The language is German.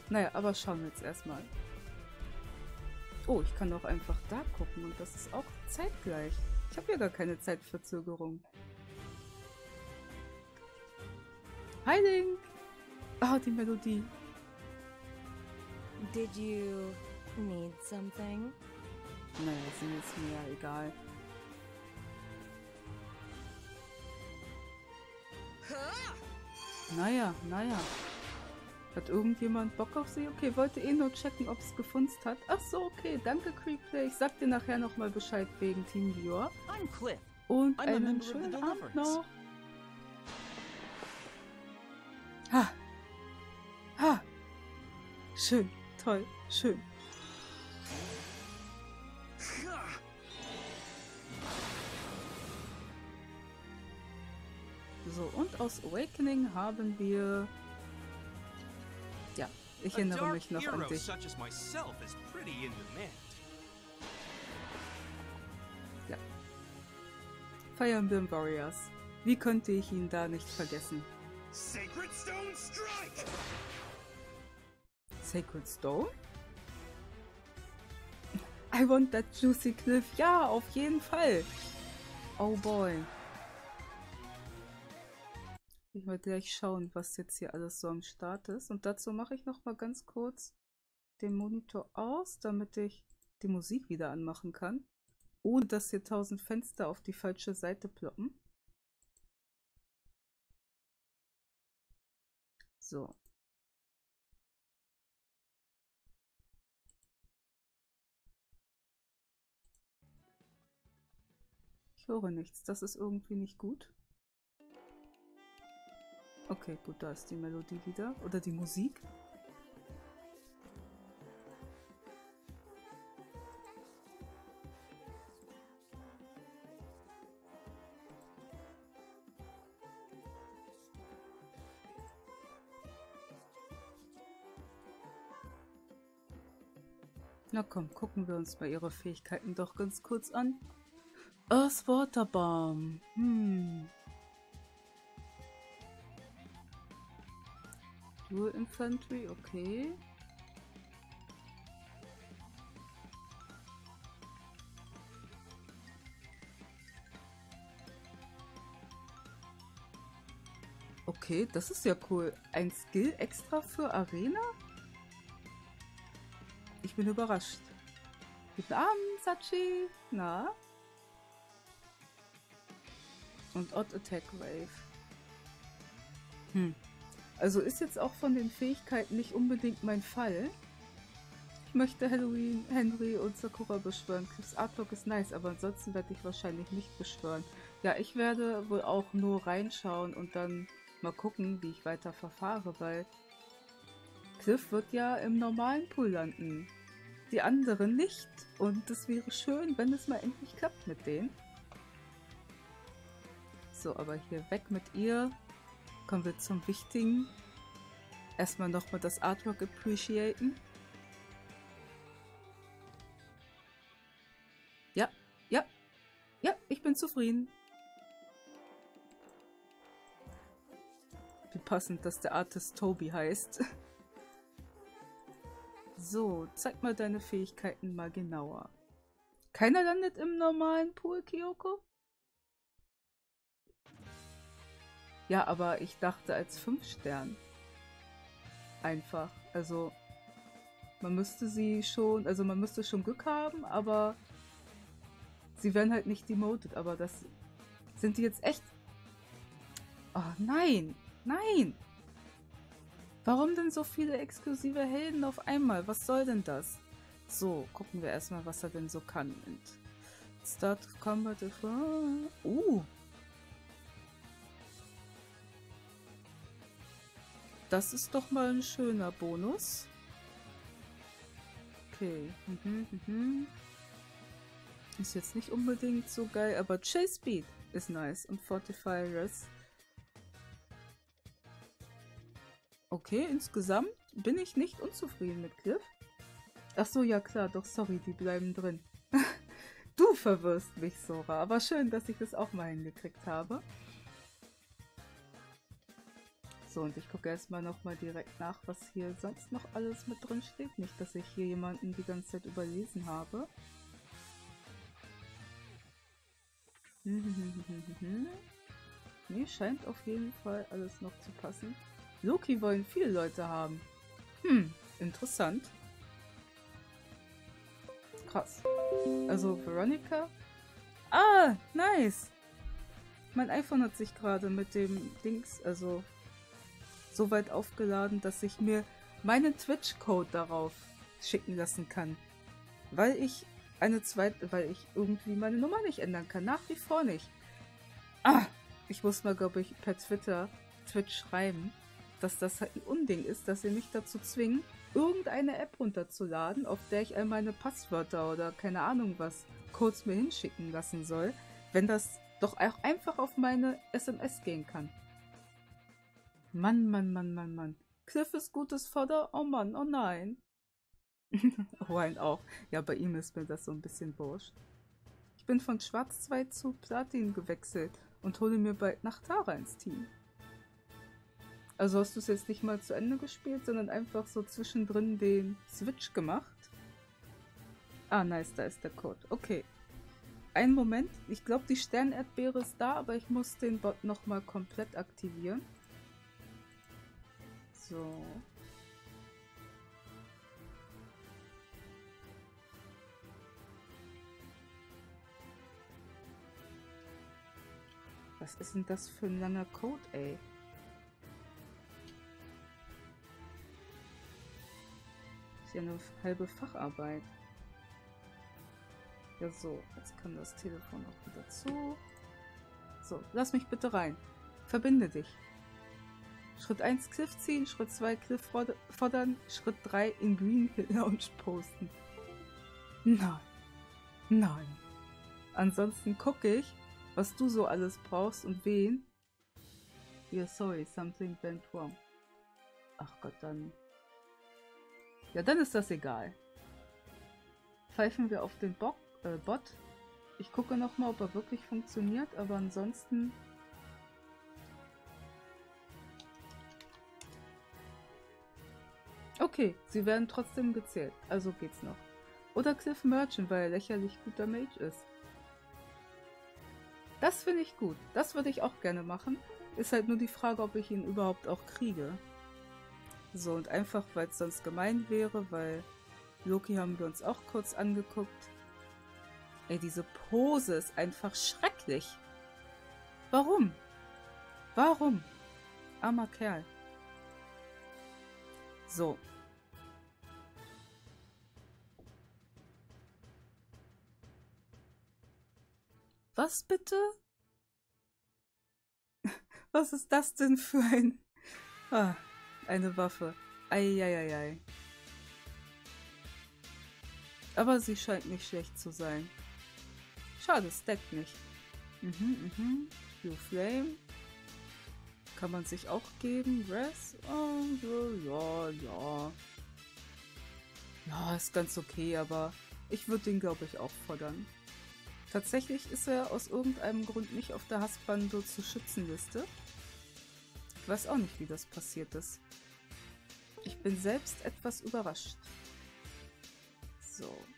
Naja, aber schauen wir jetzt erstmal. Oh, ich kann doch einfach da gucken und das ist auch zeitgleich. Ich habe ja gar keine Zeitverzögerung. Hi Link! Ah, die Melodie. Did you need something? Naja, ist mir jetzt mir egal. Naja. Hat irgendjemand Bock auf sie? Okay, wollte eh nur checken, ob es gefunzt hat. Ach so, okay. Danke, Creepplay. Ich sag dir nachher nochmal Bescheid wegen Teamviewer. I'm Cliff. Und I'm a einen member of the schönen Abend Deliverance. noch. Ha! Ha! Schön, toll, schön. So, und aus Awakening haben wir... Ja, ich A erinnere dark mich noch an hero dich. such as myself is pretty in demand. Ja. Fire Emblem Warriors. Wie könnte ich ihn da nicht vergessen? Sacred Stone Strike! Sacred Stone? I want that juicy cliff. Ja, auf jeden Fall. Oh boy. Ich werde gleich schauen, was jetzt hier alles so am Start ist. Und dazu mache ich noch mal ganz kurz den Monitor aus, damit ich die Musik wieder anmachen kann. Ohne dass hier 1000 Fenster auf die falsche Seite ploppen. So. Ich höre nichts. Das ist irgendwie nicht gut. Okay, gut, da ist die Melodie wieder. Oder die Musik. Na komm, gucken wir uns mal ihre Fähigkeiten doch ganz kurz an. Earth Water Bomb. Dual Infantry, okay. Okay, das ist ja cool. Ein Skill extra für Arena? Ich bin überrascht. Guten Abend, Sachi. Na? Und Odd Attack Wave. Also ist jetzt auch von den Fähigkeiten nicht unbedingt mein Fall. Ich möchte Halloween, Henry und Sakura beschwören. Cliffs Artwork ist nice, aber ansonsten werde ich wahrscheinlich nicht beschwören. Ja, ich werde wohl auch nur reinschauen und dann mal gucken, wie ich weiter verfahre, weil Cliff wird ja im normalen Pool landen. Die anderen nicht. Und es wäre schön, wenn es mal endlich klappt mit denen. So, aber hier weg mit ihr. Kommen wir zum Wichtigen. Erstmal nochmal das Artwork appreciaten. Ja, ich bin zufrieden. Wie passend, dass der Artist Toby heißt. So, zeig mal deine Fähigkeiten mal genauer. Keiner landet im normalen Pool, Kyoko? Ja, aber ich dachte als 5 Stern. Einfach. Also, man müsste sie schon, also man müsste schon Glück haben, aber sie werden halt nicht demoted, aber das sind die jetzt echt... Oh, nein! Nein! Warum denn so viele exklusive Helden auf einmal? Was soll denn das? So, gucken wir erstmal, was er denn so kann. Und Start Combat... Das ist doch mal ein schöner Bonus. Okay. Ist jetzt nicht unbedingt so geil, aber Chase Speed ist nice. Und Fortify Res. Okay, insgesamt bin ich nicht unzufrieden mit Cliff. Ach so, ja klar, doch sorry, die bleiben drin. Du verwirrst mich, Sora. Aber schön, dass ich das auch mal hingekriegt habe. So, und ich gucke erstmal nochmal direkt nach, was hier sonst noch alles mit drin steht. Nicht, dass ich hier jemanden die ganze Zeit überlesen habe. Nee, scheint auf jeden Fall alles noch zu passen. Loki wollen viele Leute haben. Interessant. Krass. Also Veronica. Ah, nice. Mein iPhone hat sich gerade mit dem Dings, also so weit aufgeladen, dass ich mir meinen Twitch-Code darauf schicken lassen kann. Weil ich irgendwie meine Nummer nicht ändern kann. Nach wie vor nicht. Ich muss mal, glaube ich, per Twitch schreiben, dass das halt ein Unding ist, dass sie mich dazu zwingen, irgendeine App runterzuladen, auf der ich all meine Passwörter oder keine Ahnung was Codes mir hinschicken lassen soll, wenn das doch auch einfach auf meine SMS gehen kann. Mann. Cliff ist gutes Fodder? Oh Mann, oh nein. Wine auch. Ja, bei ihm ist mir das so ein bisschen wurscht. Ich bin von Schwarz 2 zu Platin gewechselt und hole mir bald Nachtara ins Team. Also hast du es jetzt nicht mal zu Ende gespielt, sondern einfach so zwischendrin den Switch gemacht? Ah, nice, da ist der Code. Okay. Einen Moment. Ich glaube, die Sternerdbeere ist da, aber ich muss den Bot nochmal komplett aktivieren. So. Was ist denn das für ein langer Code, ey? Ist ja eine halbe Facharbeit. Ja so, jetzt kann das Telefon auch wieder zu. So, lass mich bitte rein. Verbinde dich. Schritt 1 Cliff ziehen, Schritt 2 Cliff fordern, Schritt 3 in Green Hill Lounge posten. Nein. Ansonsten gucke ich, was du so alles brauchst und wen. Yeah, sorry, something went wrong. Ach Gott, dann. Ja, dann ist das egal. Pfeifen wir auf den Bot. Ich gucke nochmal, ob er wirklich funktioniert, aber ansonsten. Okay, sie werden trotzdem gezählt, also geht's noch. Oder Cliff Merchant, weil er lächerlich guter Mage ist. Das finde ich gut. Das würde ich auch gerne machen. Ist halt nur die Frage, ob ich ihn überhaupt auch kriege. So, und einfach, weil es sonst gemein wäre, weil Loki haben wir uns auch kurz angeguckt. Ey, diese Pose ist einfach schrecklich. Warum? Armer Kerl. So. Was bitte? Was ist das denn für ein... eine Waffe. Eieiei. Aber sie scheint nicht schlecht zu sein. Schade, stackt nicht. Blue Flame. Kann man sich auch geben. Res? Oh, ja. Ja, ist ganz okay, aber ich würde den, glaube ich, auch fordern. Tatsächlich ist er aus irgendeinem Grund nicht auf der Hassbando zur Schützenliste. Ich weiß auch nicht, wie das passiert ist. Ich bin selbst etwas überrascht. So.